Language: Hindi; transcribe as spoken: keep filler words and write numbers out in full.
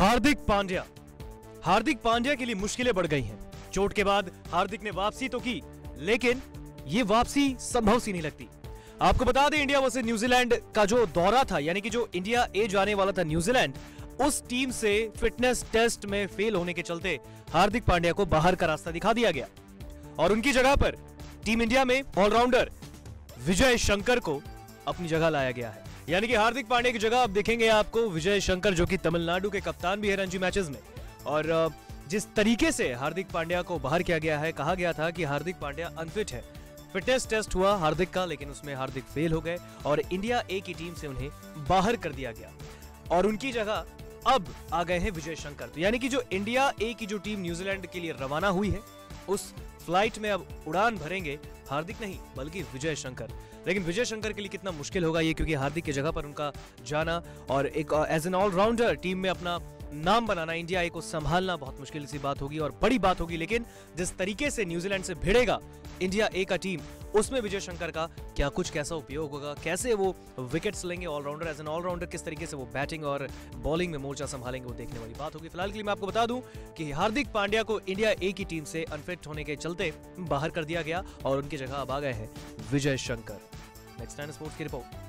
हार्दिक पांड्या हार्दिक पांड्या के लिए मुश्किलें बढ़ गई हैं। चोट के बाद हार्दिक ने वापसी तो की, लेकिन ये वापसी संभव सी नहीं लगती। आपको बता दें, इंडिया वर्सेस न्यूजीलैंड का जो दौरा था, यानी कि जो इंडिया ए जाने वाला था न्यूजीलैंड, उस टीम से फिटनेस टेस्ट में फेल होने के चलते हार्दिक पांड्या को बाहर का रास्ता दिखा दिया गया और उनकी जगह पर टीम इंडिया में ऑलराउंडर विजय शंकर को अपनी जगह लाया गया है। यानी कि हार्दिक पांड्या की जगह अब देखेंगे आपको विजय शंकर, जो कि तमिलनाडु के कप्तान भी है रणजी मैचेस में। और जिस तरीके से हार्दिक पांड्या को बाहर किया गया है, कहा गया था कि हार्दिक पांड्या अनफिट है। फिटनेस टेस्ट हुआ हार्दिक का, लेकिन उसमें हार्दिक फेल हो गए और इंडिया ए की टीम से उन्हें बाहर कर दिया गया और उनकी जगह अब आ गए हैं विजय शंकर। तो यानी कि जो इंडिया ए की जो टीम न्यूजीलैंड के लिए रवाना हुई है, उस फ्लाइट में अब उड़ान भरेंगे हार्दिक नहीं बल्कि विजय शंकर। लेकिन विजय शंकर के लिए कितना मुश्किल होगा ये, क्योंकि हार्दिक की जगह पर उनका जाना और एक एज एन ऑलराउंडर टीम में अपना नाम बनाना, इंडिया ए को संभालना बहुत मुश्किल सी बात होगी और बड़ी बात होगी। लेकिन जिस तरीके से न्यूजीलैंड से भिड़ेगा इंडिया ए का टीम, उसमें विजय शंकर का क्या कुछ कैसा उपयोग होगा, कैसे वो विकेट्स लेंगे ऑलराउंडर, एज एन ऑलराउंडर किस तरीके से वो बैटिंग और बॉलिंग में मोर्चा संभालेंगे, वो देखने वाली बात होगी। फिलहाल के लिए मैं आपको बता दूं कि हार्दिक पांड्या को इंडिया ए की टीम से अनफिट होने के चलते बाहर कर दिया गया और उनकी जगह अब आ गए हैं Vijay Shankar. Next time sports की रिपोर्ट।